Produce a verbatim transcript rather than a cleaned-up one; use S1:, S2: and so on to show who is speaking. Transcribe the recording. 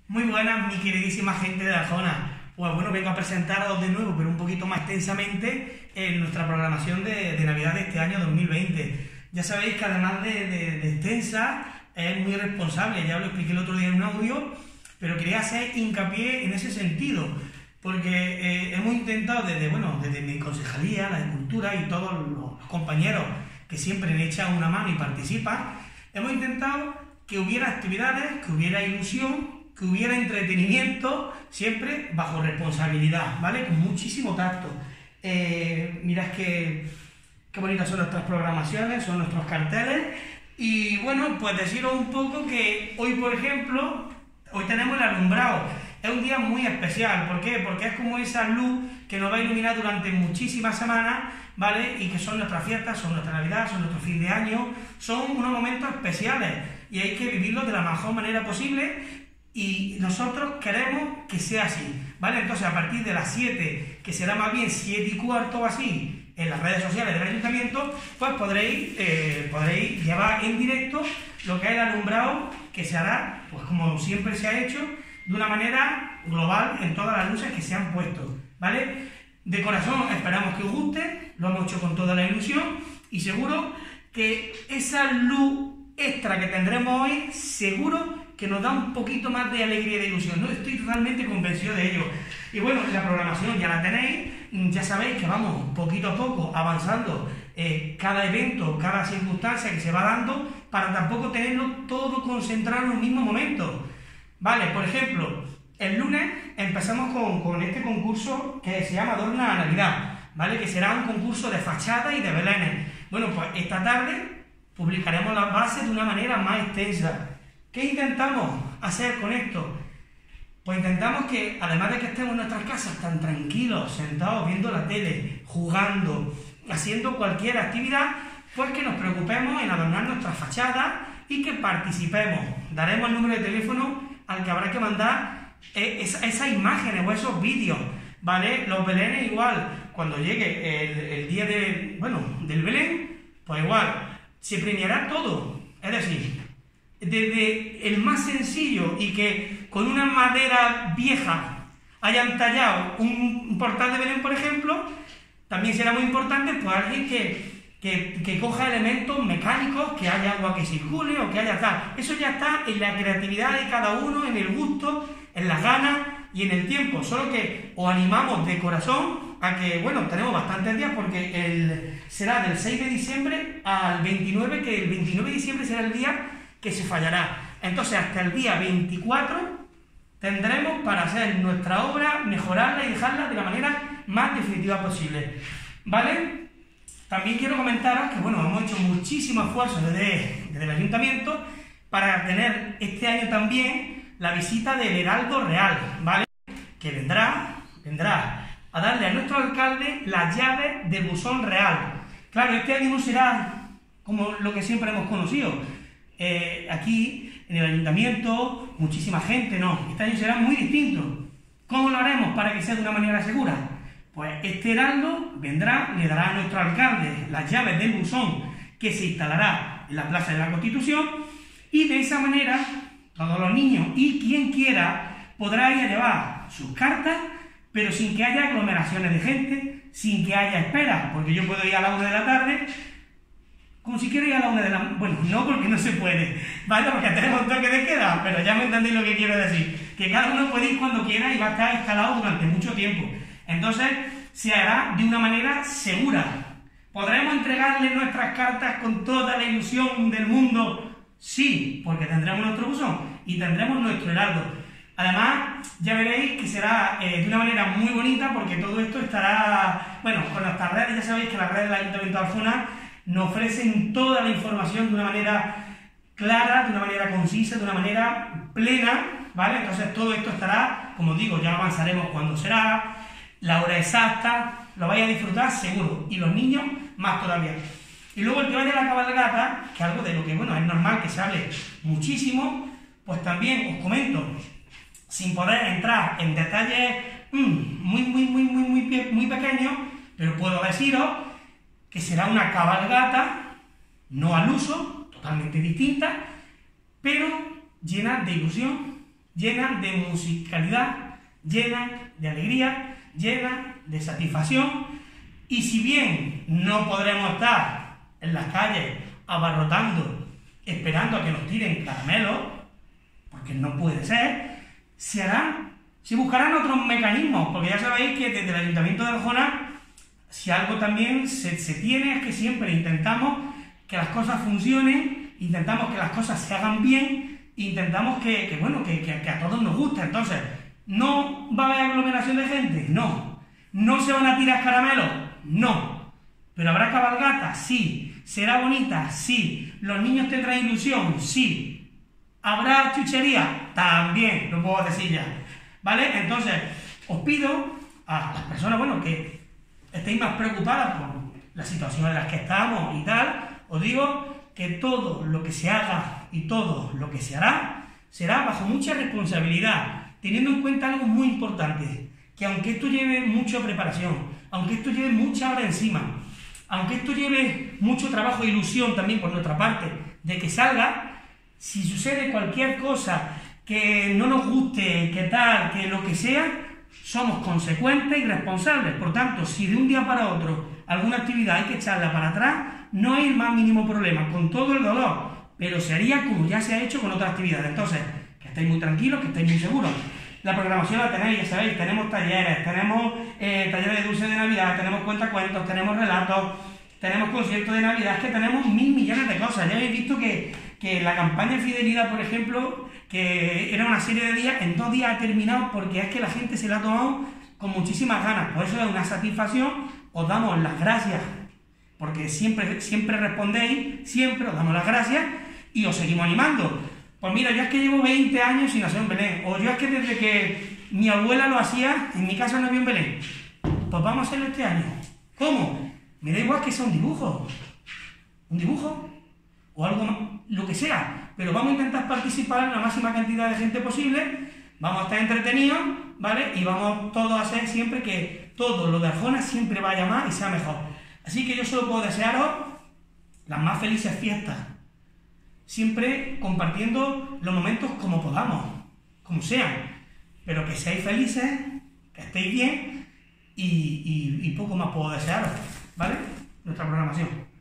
S1: Muy buenas, mi queridísima gente de Arjona. Pues bueno, vengo a presentaros de nuevo, pero un poquito más extensamente, en nuestra programación de, de Navidad de este año dos mil veinte. Ya sabéis que además de, de, de extensa, es muy responsable, ya os lo expliqué el otro día en un audio, pero quería hacer hincapié en ese sentido, porque eh, hemos intentado desde, bueno, desde mi concejalía, la de Cultura y todos los, los compañeros que siempre le echan una mano y participan, hemos intentado que hubiera actividades, que hubiera ilusión, que hubiera entretenimiento, siempre bajo responsabilidad, ¿vale? Con muchísimo tacto. Eh, mirad que, qué bonitas son nuestras programaciones, son nuestros carteles. Y bueno, pues deciros un poco que hoy, por ejemplo, hoy tenemos el alumbrado. Es un día muy especial. ¿Por qué? Porque es como esa luz que nos va a iluminar durante muchísimas semanas, ¿vale? Y que son nuestras fiestas, son nuestra Navidad, son nuestro fin de año, son unos momentos especiales y hay que vivirlos de la mejor manera posible. Y nosotros queremos que sea así, ¿vale? Entonces, a partir de las siete, que será más bien siete y cuarto o así, en las redes sociales del Ayuntamiento, pues podréis, eh, podréis llevar en directo lo que es el alumbrado, que se hará, pues como siempre se ha hecho, de una manera global en todas las luces que se han puesto, ¿vale? De corazón esperamos que os guste, lo hemos hecho con toda la ilusión y seguro que esa luz extra que tendremos hoy, seguro que nos da un poquito más de alegría y de ilusión, ¿no? Estoy totalmente convencido de ello. Y bueno, la programación ya la tenéis, ya sabéis que vamos poquito a poco avanzando eh, cada evento, cada circunstancia que se va dando, para tampoco tenerlo todo concentrado en un mismo momento. Vale, por ejemplo, el lunes empezamos con, con este concurso que se llama Adorna a Navidad, ¿vale? Que será un concurso de fachada y de belenes. Bueno, pues esta tarde publicaremos las bases de una manera más extensa. ¿Qué intentamos hacer con esto? Pues intentamos que, además de que estemos en nuestras casas tan tranquilos, sentados viendo la tele, jugando, haciendo cualquier actividad, pues que nos preocupemos en adornar nuestras fachadas y que participemos. Daremos el número de teléfono al que habrá que mandar esas imágenes o esos vídeos, ¿vale? Los belenes igual, cuando llegue el, el día de, bueno, del Belén, pues igual, se premiará todo, es decir, desde el más sencillo y que con una madera vieja hayan tallado un portal de Belén, por ejemplo, también será muy importante pues alguien que, que, que coja elementos mecánicos, que haya agua que circule o que haya tal. Eso ya está en la creatividad de cada uno, en el gusto, en las ganas y en el tiempo. Solo que os animamos de corazón a que, bueno, tenemos bastantes días porque el, será del seis de diciembre al veintinueve, que el veintinueve de diciembre será el día que se fallará. Entonces, hasta el día veinticuatro tendremos para hacer nuestra obra, mejorarla y dejarla de la manera más definitiva posible, ¿vale? También quiero comentaros que, bueno, hemos hecho muchísimo esfuerzo desde, desde el Ayuntamiento para tener este año también la visita del Heraldo Real, ¿vale? Que vendrá, vendrá a darle a nuestro alcalde las llaves del buzón real. Claro, este año no será como lo que siempre hemos conocido. Eh, aquí, en el Ayuntamiento, muchísima gente, no. Este año será muy distinto. ¿Cómo lo haremos para que sea de una manera segura? Pues este heraldo vendrá, le dará a nuestro alcalde las llaves del buzón que se instalará en la Plaza de la Constitución y de esa manera todos los niños y quien quiera podrá ir a llevar sus cartas, pero sin que haya aglomeraciones de gente, sin que haya esperas, porque yo puedo ir a la una de la tarde como si quiero ir a la una de la... Bueno, no, porque no se puede, ¿vale? Porque tenemos toque de queda, pero ya me entendéis lo que quiero decir. Que cada uno puede ir cuando quiera y va a estar instalado durante mucho tiempo. Entonces, se hará de una manera segura. ¿Podremos entregarle nuestras cartas con toda la ilusión del mundo? Sí, porque tendremos nuestro buzón y tendremos nuestro heraldo. Además, ya veréis que será eh, de una manera muy bonita, porque todo esto estará... Bueno, con nuestras redes, ya sabéis que las redes del Ayuntamiento de Arjona nos ofrecen toda la información de una manera clara, de una manera concisa, de una manera plena, ¿vale? Entonces todo esto estará, como digo, ya avanzaremos cuándo será, la hora exacta, lo vais a disfrutar seguro, y los niños más todavía. Y luego el tema de la cabalgata, que es algo de lo que, bueno, es normal que se hable muchísimo, pues también os comento, sin poder entrar en detalles mmm, muy, muy, muy, muy, muy, muy pequeños, pero puedo deciros que será una cabalgata, no al uso, totalmente distinta, pero llena de ilusión llena de musicalidad, llena de alegría, llena de satisfacción. Y si bien no podremos estar en las calles abarrotando, esperando a que nos tiren caramelos, porque no puede ser, se harán, se buscarán otros mecanismos, porque ya sabéis que desde el Ayuntamiento de Arjona, si algo también se, se tiene es que siempre intentamos que las cosas funcionen, intentamos que las cosas se hagan bien, intentamos que, que bueno, que, que, que a todos nos guste. Entonces, ¿no va a haber aglomeración de gente? No. ¿No se van a tirar caramelos? No. ¿Pero habrá cabalgata? Sí. ¿Será bonita? Sí. ¿Los niños tendrán ilusión? Sí. ¿Habrá chuchería? También, lo puedo decir ya. ¿Vale? Entonces, os pido a las personas, bueno, que estéis más preocupadas por la situación en la que estamos y tal, os digo que todo lo que se haga y todo lo que se hará será bajo mucha responsabilidad, teniendo en cuenta algo muy importante, que aunque esto lleve mucha preparación, aunque esto lleve mucha hora encima, aunque esto lleve mucho trabajo e ilusión también por nuestra parte de que salga, si sucede cualquier cosa que no nos guste, que tal, que lo que sea, somos consecuentes y responsables. Por tanto, si de un día para otro alguna actividad hay que echarla para atrás, no hay el más mínimo problema, con todo el dolor, pero se haría como ya se ha hecho con otras actividades. Entonces, que estéis muy tranquilos, que estéis muy seguros. La programación la tenéis, ya sabéis, tenemos talleres, tenemos eh, talleres de dulce de Navidad, tenemos cuentacuentos, tenemos relatos, tenemos conciertos de Navidad, es que tenemos mil millones de cosas. Ya habéis visto que, que la campaña de fidelidad, por ejemplo, que era una serie de días, en dos días ha terminado porque es que la gente se la ha tomado con muchísimas ganas. Por eso es una satisfacción, os damos las gracias, porque siempre, siempre respondéis, siempre os damos las gracias y os seguimos animando. Pues mira, yo es que llevo veinte años sin hacer un Belén, o yo es que desde que mi abuela lo hacía, en mi casa no había un Belén. Pues vamos a hacerlo este año. ¿Cómo? Me da igual que sea un dibujo, un dibujo, o algo más, lo que sea, pero vamos a intentar participar en la máxima cantidad de gente posible, vamos a estar entretenidos, ¿vale? Y vamos todos a hacer siempre que todo lo de Arjona siempre vaya más y sea mejor. Así que yo solo puedo desearos las más felices fiestas, siempre compartiendo los momentos como podamos, como sean, pero que seáis felices, que estéis bien y, y, y poco más puedo desearos, ¿vale? Nuestra programación.